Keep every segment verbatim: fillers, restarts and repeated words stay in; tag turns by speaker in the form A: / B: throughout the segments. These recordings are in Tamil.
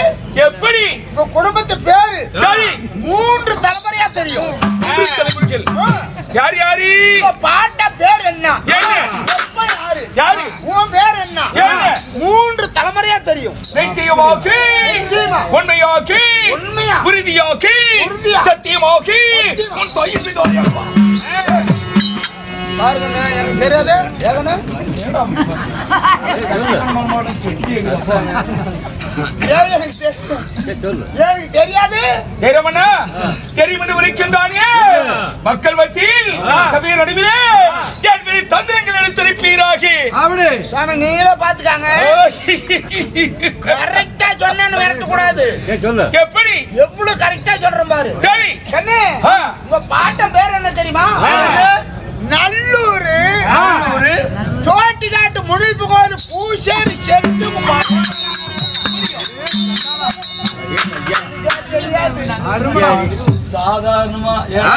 A: எப்படி
B: உங்க குடும்பத்து பேரு
A: சரி
B: மூன்று தலைமுறையா தெரியும்.
A: மூன்று தலைமுறைகள் யார் யாரு
B: பாட்ட பேர் என்ன
A: என்ன
B: யாரு
A: யாரு
B: உன் பேர் என்ன
A: என்ன
B: மூன்று தலைமுறையா தெரியும்.
A: நிச்சயமாக்கி உண்மையாக்கி
B: உண்மையா
A: உறுதியாக்கி சத்தியமாக்கி உன் தாயின் பிதாவையாக்குவா.
B: பாருங்க எனக்கு தெரியாது ஏகன எனக்கு தெரியாது
A: தெரியுமண்ணா தெரியும் என்று உரைக்கின்றானே மக்கள் மத்தியில் சபையின் நடுவிலே என் மீது தந்திரங்கள் எடுத்துரைப்பீராகி
B: நீங்களே பாத்துக்காங்க. கரெக்டா சொன்னு விரட்ட கூடாது.
A: எப்படி
B: எவ்வளவு கரெக்டா சொல்றேன் பாரு.
A: சரி
B: கண்ணே உங்க பாட்ட பேர் என்ன தெரியுமா? நல்லூரு
A: நல்லூரு
B: தோட்டி காட்டு முடிப்பு கோயில் பூசேரி செட்டு
A: சாதாரணமா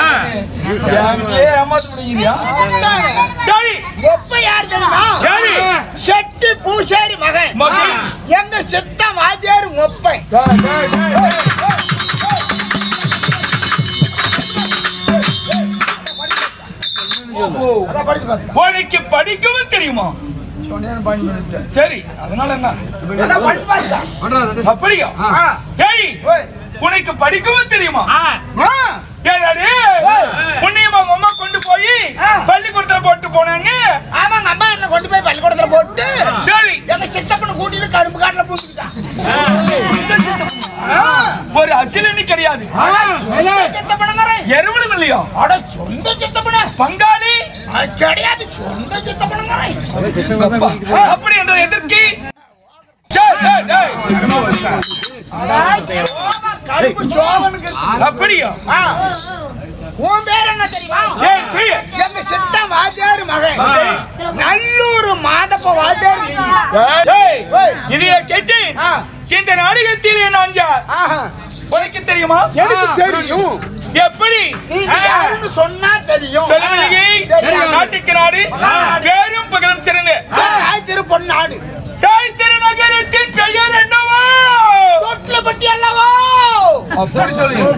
B: செட்டு பூசேரி மகன் எங்க சித்த வாத்தியார் மொப்பை.
A: உனக்கு படிக்கவும் தெரியுமா? சரி அதனால என்ன அப்படியா? உனக்கு படிக்கவும் தெரியுமா? புண்ணியமா அம்மா கொண்டு போய் பள்ளிக்கூடத்துல போட்டு போனாங்க.
B: ஆமாங்க அம்மா என்ன கொண்டு போய் பள்ளிக்கூடத்துல போட்டு
A: சரி
B: எங்க சித்தப்பனை கூட்டிட்டு கரும்பு காட்டுல பூந்துட்டான்.
A: ஒரு அசிலனி கிடையாது. எருவலும் இல்லையா?
B: அட சொந்த சித்தப்பன
A: பங்காளி
B: கிடையாது. சொந்த சித்தப்பன
A: அப்படி என்ற எதற்கு
B: கரும்பு சோவனுக்கு
A: அப்படியா?
B: உன் பேர் என்ன தெரியுமா? எங்க சித்த வாத்தியார் மகன் நல்லூர் மாதப்ப வாத்தியார்.
A: இதைய கேட்டு இந்த நாடகத்தில் நான் உனக்கு தெரியுமா?
B: எனக்கு தெரியும்.
A: எப்படி
B: சொன்னா தெரியும்.
A: நாட்டுக்கு நாடு பேரும் பகலும் சிறந்த
B: தாய் திருப்பொன்னாடு.
A: தாய் திருநகரத்தின் பெயர் என்னவோ?
B: தொட்டிலப்பட்டி அல்லவோ?
A: அப்படி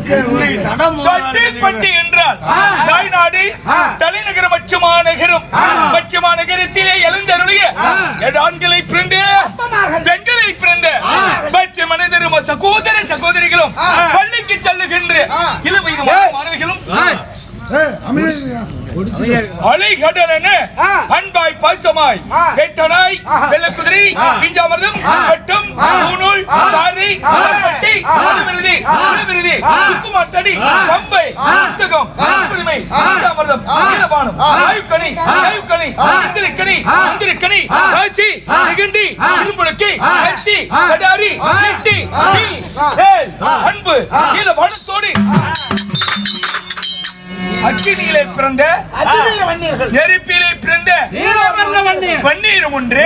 A: சொல்லி என்றால் தாய்நாடு தலைநகர மச்சுமா நகரம். மச்சுமா நகரத்திலே எழுந்தருளிய ஆண்களை பிறந்த பெண்களை பிறந்த மற்ற மனிதரும் சகோதர சகோதரிகளும் பள்ளிக்கு செல்லுகின்ற இளமை மாணவிகளும் அலைகடலென அன்பாய் பாசமாய் வேட்டனாய் வெள்ளக்குதிரை பிஞ்சாமர்தம் பட்டம் பூநூல் தாரை பட்டி அலுமிருதி அலுமிருதி சுக்குமாத்தடி கம்பை புத்தகம் புதுமை பிஞ்சாமர்தம் நீலபானம் ஆயுக்கணி ஆயுக்கணி இந்திரிக்கணி இந்திரிக்கணி ஆச்சி நிகண்டி இரும்புழுக்கி அச்சி கடாரி நீட்டி அன்பு நீலபானத்தோடு அக்கினியிலே பிறந்த நெருப்பிலே பிறந்த பன்னீர் ஒன்று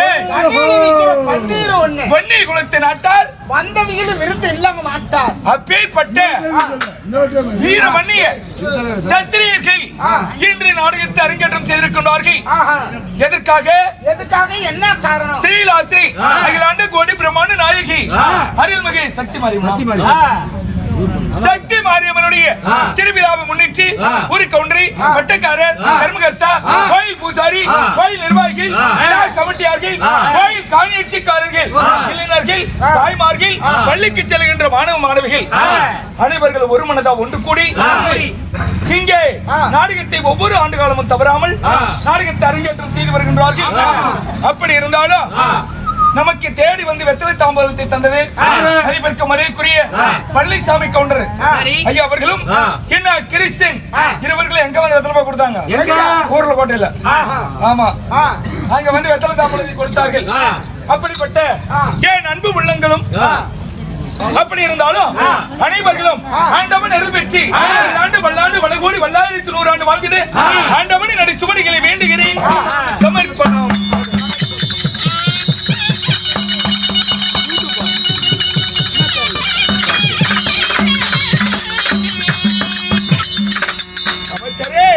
A: பன்னீர் குலத்து நாட்டார்
B: வந்த வீடு விருந்து இல்லாம மாட்டார்.
A: அப்பேற்பட்ட வீரமன்னிய சத்திரியர்கள் இன்று நாடகத்தை அரங்கேற்றம் செய்திருக்கின்றார்கள். எதற்காக
B: எதுக்காக என்ன காரணம்?
A: ஸ்ரீலாஸ்ரீ அகிலாண்ட கோடி பிரம்மாண்ட நாயகி அருள்மிகு சக்தி மாரியம்மன் சக்தி மாரியம்மனுடைய திருவிழாவை முன்னிட்டு ஒரு கவுண்டரி வட்டக்காரர் கர்மகர்த்தா கோயில் பூசாரி கோயில் நிர்வாகிகள் கமிட்டியார்கள் கோயில் காணியட்சிக்காரர்கள் இளைஞர்கள் தாய்மார்கள் பள்ளிக்கு செல்கின்ற மாணவ மாணவிகள் அனைவர்கள் ஒரு மனதா ஒன்று கூடி இங்கே நாடகத்தை ஒவ்வொரு ஆண்டு காலமும் தவறாமல் நாடகத்தை அரங்கேற்றம் செய்து வருகின்றார்கள். அப்படி இருந்தாலும் நமக்கு தேடி வந்து வெத்தலை தாம்பூலத்தை தந்தது அதிபருக்கு மரியாதைக்குரிய பழனிசாமி கவுண்டர் ஐயா அவர்களும் என்ன கிறிஸ்டின் இருவர்களும் எங்க வந்து வெத்தலை கொடுத்தாங்க? ஊர்ல கோட்டையில. ஆமா அங்க வந்து வெத்தலை தாம்பூலத்தை கொடுத்தார்கள். அப்படிப்பட்ட ஏன் அன்பு உள்ளங்களும் அப்படி இருந்தாலும் அனைவர்களும் ஆண்டவன் அருள் பெற்று ஆண்டு பல்லாண்டு வளகூடி வல்லாயிரத்தி நூறு ஆண்டு வாழ்ந்துட்டு ஆண்டவனின் நடிச்சுவடிகளை வேண்டுகிறேன் சமர்ப்பணம்.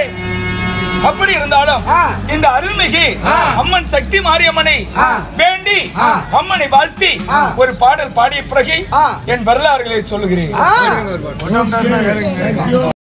A: அப்படி இருந்தாலும் இந்த அருள்மிகு அம்மன் சக்தி மாரியம்மனை வேண்டி வணங்கி அம்மனை வாழ்த்தி ஒரு பாடல் பாடிய பிறகு என் வரலாறுகளை சொல்லுகிறேன்.